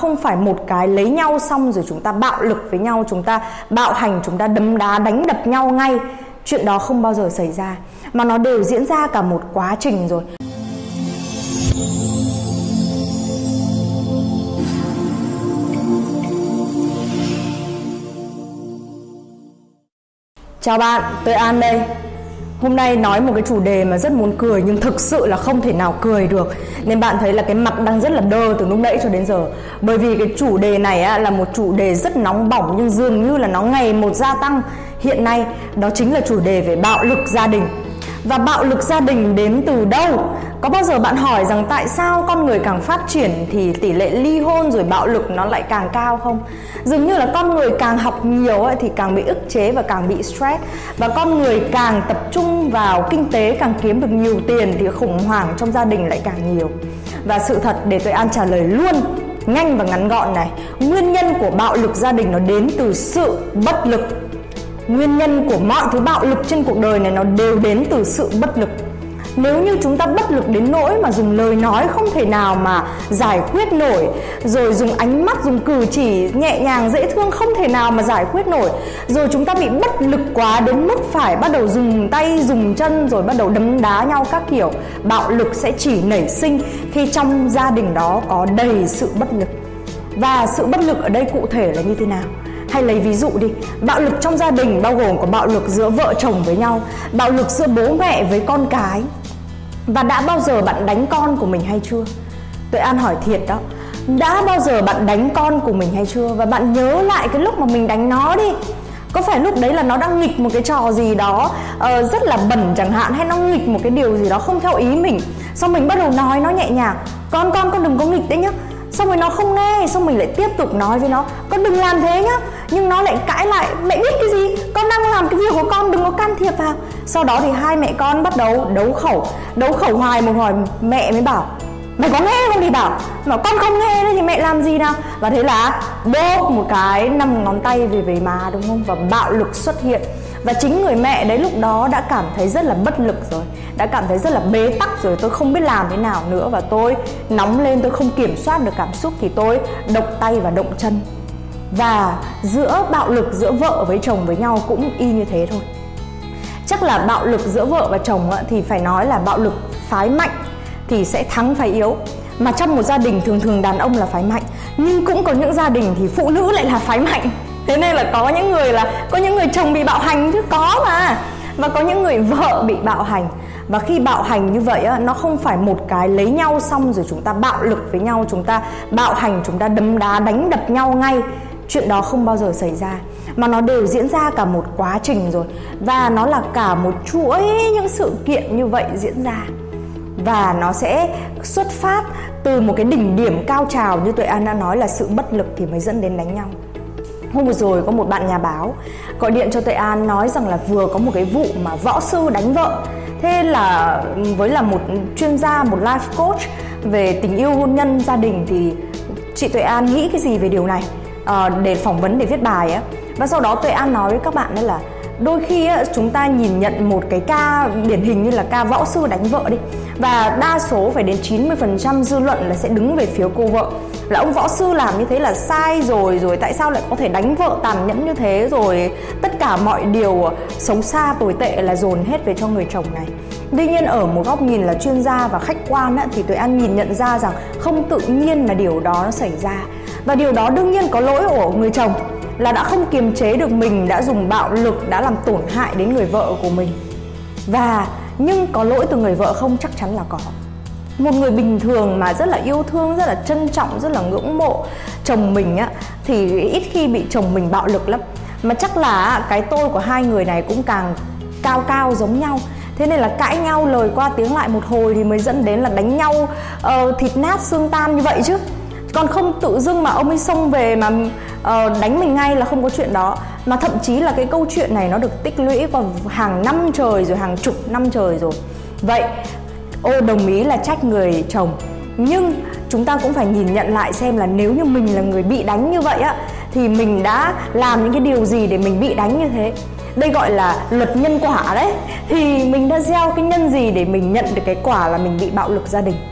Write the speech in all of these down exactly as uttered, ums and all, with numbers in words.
không phải một cái lấy nhau xong rồi chúng ta bạo lực với nhau, chúng ta bạo hành, chúng ta đấm đá đánh đập nhau ngay. Chuyện đó không bao giờ xảy ra, mà nó đều diễn ra cả một quá trình rồi. Chào bạn, tôi An đây. Hôm nay nói một cái chủ đề mà rất muốn cười nhưng thực sự là không thể nào cười được. Nên bạn thấy là cái mặt đang rất là đơ từ lúc nãy cho đến giờ. Bởi vì cái chủ đề này á, là một chủ đề rất nóng bỏng nhưng dường như là nó ngày một gia tăng hiện nay. Đó chính là chủ đề về bạo lực gia đình. Và bạo lực gia đình đến từ đâu? Có bao giờ bạn hỏi rằng tại sao con người càng phát triển thì tỷ lệ ly hôn rồi bạo lực nó lại càng cao không? Dường như là con người càng học nhiều ấy, thì càng bị ức chế và càng bị stress. Và con người càng tập trung vào kinh tế, càng kiếm được nhiều tiền thì khủng hoảng trong gia đình lại càng nhiều. Và sự thật để tôi An trả lời luôn, nhanh và ngắn gọn này. Nguyên nhân của bạo lực gia đình nó đến từ sự bất lực. Nguyên nhân của mọi thứ bạo lực trên cuộc đời này nó đều đến từ sự bất lực. Nếu như chúng ta bất lực đến nỗi mà dùng lời nói không thể nào mà giải quyết nổi, rồi dùng ánh mắt, dùng cử chỉ nhẹ nhàng dễ thương không thể nào mà giải quyết nổi, rồi chúng ta bị bất lực quá đến mức phải bắt đầu dùng tay, dùng chân, rồi bắt đầu đấm đá nhau các kiểu, bạo lực sẽ chỉ nảy sinh khi trong gia đình đó có đầy sự bất lực. Và sự bất lực ở đây cụ thể là như thế nào? Hay lấy ví dụ đi, bạo lực trong gia đình bao gồm có bạo lực giữa vợ chồng với nhau, bạo lực giữa bố mẹ với con cái. Và đã bao giờ bạn đánh con của mình hay chưa? Tôi An hỏi thiệt đó. Đã bao giờ bạn đánh con của mình hay chưa? Và bạn nhớ lại cái lúc mà mình đánh nó đi. Có phải lúc đấy là nó đang nghịch một cái trò gì đó uh, rất là bẩn chẳng hạn, hay nó nghịch một cái điều gì đó không theo ý mình, xong mình bắt đầu nói nó nhẹ nhàng, Con con con đừng có nghịch đấy nhá. Xong rồi nó không nghe, xong mình lại tiếp tục nói với nó, con đừng làm thế nhá. Nhưng nó lại cãi lại, mẹ biết cái gì, con đang làm cái việc của con, đừng có can thiệp vào. Sau đó thì hai mẹ con bắt đầu đấu khẩu. Đấu khẩu hoài một hồi mẹ mới bảo, mày có nghe không? Thì bảo, mà con không nghe đấy thì mẹ làm gì nào. Và thế là đốt một cái năm ngón tay về về má, đúng không? Và bạo lực xuất hiện. Và chính người mẹ đấy lúc đó đã cảm thấy rất là bất lực rồi, đã cảm thấy rất là bế tắc rồi, tôi không biết làm thế nào nữa. Và tôi nóng lên, tôi không kiểm soát được cảm xúc thì tôi động tay và động chân. Và giữa bạo lực giữa vợ với chồng với nhau cũng y như thế thôi. Chắc là bạo lực giữa vợ và chồng thì phải nói là bạo lực phái mạnh thì sẽ thắng phái yếu. Mà trong một gia đình thường thường đàn ông là phái mạnh, nhưng cũng có những gia đình thì phụ nữ lại là phái mạnh. Thế nên là có những người là có những người chồng bị bạo hành chứ, có mà. Và có những người vợ bị bạo hành. Và khi bạo hành như vậy á, nó không phải một cái lấy nhau xong rồi chúng ta bạo lực với nhau, chúng ta bạo hành, chúng ta đấm đá đánh đập nhau ngay. Chuyện đó không bao giờ xảy ra, mà nó đều diễn ra cả một quá trình rồi. Và nó là cả một chuỗi những sự kiện như vậy diễn ra. Và nó sẽ xuất phát từ một cái đỉnh điểm cao trào như tụi An đã nói là sự bất lực thì mới dẫn đến đánh nhau. Hôm vừa rồi có một bạn nhà báo gọi điện cho Tuệ An nói rằng là vừa có một cái vụ mà võ sư đánh vợ. Thế là với là một chuyên gia, một life coach về tình yêu, hôn nhân, gia đình thì chị Tuệ An nghĩ cái gì về điều này à, để phỏng vấn, để viết bài á. Và sau đó Tuệ An nói với các bạn đó là đôi khi á, chúng ta nhìn nhận một cái ca điển hình như là ca võ sư đánh vợ đi, và đa số phải đến chín mươi phần trăm dư luận là sẽ đứng về phía cô vợ, là ông võ sư làm như thế là sai rồi, rồi tại sao lại có thể đánh vợ tàn nhẫn như thế, rồi tất cả mọi điều xấu xa tồi tệ là dồn hết về cho người chồng này. Tuy nhiên ở một góc nhìn là chuyên gia và khách quan á, thì Tuệ An nhìn nhận ra rằng không tự nhiên là điều đó nó xảy ra. Và điều đó đương nhiên có lỗi của người chồng, là đã không kiềm chế được mình, đã dùng bạo lực, đã làm tổn hại đến người vợ của mình. Và nhưng có lỗi từ người vợ không? Chắc chắn là có. Một người bình thường mà rất là yêu thương, rất là trân trọng, rất là ngưỡng mộ chồng mình á, thì ít khi bị chồng mình bạo lực lắm. Mà chắc là cái tôi của hai người này cũng càng cao cao giống nhau. Thế nên là cãi nhau lời qua tiếng lại một hồi thì mới dẫn đến là đánh nhau uh, thịt nát xương tan như vậy chứ. Còn không tự dưng mà ông ấy xông về mà uh, đánh mình ngay là không có chuyện đó. Mà thậm chí là cái câu chuyện này nó được tích lũy qua hàng năm trời rồi, hàng chục năm trời rồi. Vậy ô đồng ý là trách người chồng, nhưng chúng ta cũng phải nhìn nhận lại xem là nếu như mình là người bị đánh như vậy á, thì mình đã làm những cái điều gì để mình bị đánh như thế. Đây gọi là luật nhân quả đấy. Thì mình đã gieo cái nhân gì để mình nhận được cái quả là mình bị bạo lực gia đình.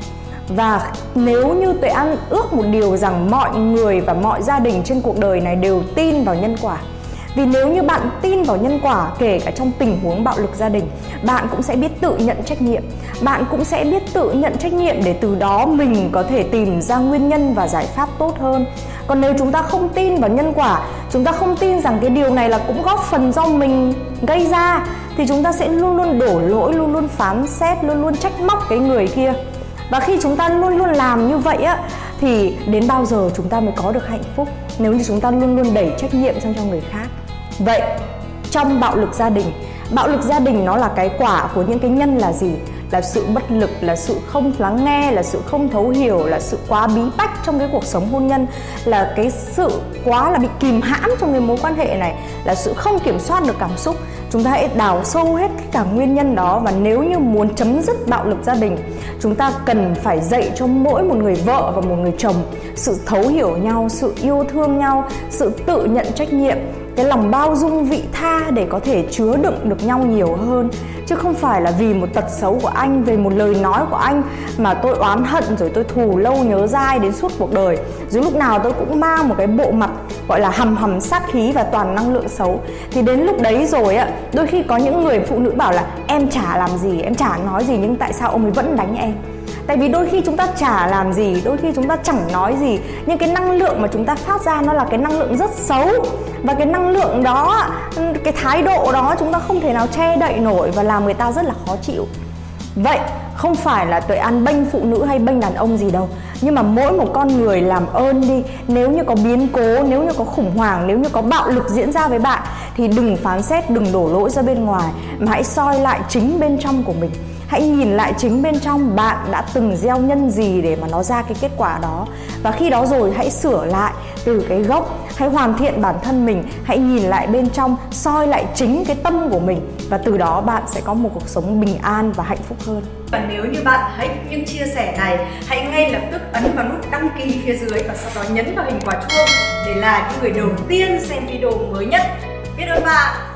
Và nếu như Tuệ An ước một điều rằng mọi người và mọi gia đình trên cuộc đời này đều tin vào nhân quả. Vì nếu như bạn tin vào nhân quả, kể cả trong tình huống bạo lực gia đình, bạn cũng sẽ biết tự nhận trách nhiệm. Bạn cũng sẽ biết tự nhận trách nhiệm để từ đó mình có thể tìm ra nguyên nhân và giải pháp tốt hơn. Còn nếu chúng ta không tin vào nhân quả, chúng ta không tin rằng cái điều này là cũng góp phần do mình gây ra, thì chúng ta sẽ luôn luôn đổ lỗi, luôn luôn phán xét, luôn luôn trách móc cái người kia. Và khi chúng ta luôn luôn làm như vậy á, thì đến bao giờ chúng ta mới có được hạnh phúc nếu như chúng ta luôn luôn đẩy trách nhiệm sang cho người khác. Vậy trong bạo lực gia đình, bạo lực gia đình nó là cái quả của những cái nhân là gì? Là sự bất lực, là sự không lắng nghe, là sự không thấu hiểu, là sự quá bí bách trong cái cuộc sống hôn nhân, là cái sự quá là bị kìm hãm trong cái mối quan hệ này, là sự không kiểm soát được cảm xúc. Chúng ta hãy đào sâu hết cả nguyên nhân đó. Và nếu như muốn chấm dứt bạo lực gia đình, chúng ta cần phải dạy cho mỗi một người vợ và một người chồng sự thấu hiểu nhau, sự yêu thương nhau, sự tự nhận trách nhiệm, cái lòng bao dung vị tha để có thể chứa đựng được nhau nhiều hơn. Chứ không phải là vì một tật xấu của anh, về một lời nói của anh mà tôi oán hận rồi tôi thù lâu nhớ dai đến suốt cuộc đời. Rồi lúc nào tôi cũng mang một cái bộ mặt gọi là hầm hầm sát khí và toàn năng lượng xấu. Thì đến lúc đấy rồi á, đôi khi có những người phụ nữ bảo là em chả làm gì, em chả nói gì, nhưng tại sao ông ấy vẫn đánh em? Tại vì đôi khi chúng ta chả làm gì, đôi khi chúng ta chẳng nói gì, nhưng cái năng lượng mà chúng ta phát ra nó là cái năng lượng rất xấu. Và cái năng lượng đó, cái thái độ đó chúng ta không thể nào che đậy nổi và làm người ta rất là khó chịu. Vậy không phải là Tuệ An bênh phụ nữ hay bênh đàn ông gì đâu, nhưng mà mỗi một con người làm ơn đi, nếu như có biến cố, nếu như có khủng hoảng, nếu như có bạo lực diễn ra với bạn thì đừng phán xét, đừng đổ lỗi ra bên ngoài, mà hãy soi lại chính bên trong của mình. Hãy nhìn lại chính bên trong bạn đã từng gieo nhân gì để mà nó ra cái kết quả đó. Và khi đó rồi hãy sửa lại từ cái gốc, hãy hoàn thiện bản thân mình, hãy nhìn lại bên trong, soi lại chính cái tâm của mình. Và từ đó bạn sẽ có một cuộc sống bình an và hạnh phúc hơn. Và nếu như bạn thích những chia sẻ này, hãy ngay lập tức ấn vào nút đăng ký phía dưới và sau đó nhấn vào hình quả chuông để là những người đầu tiên xem video mới nhất. Biết ơn bạn!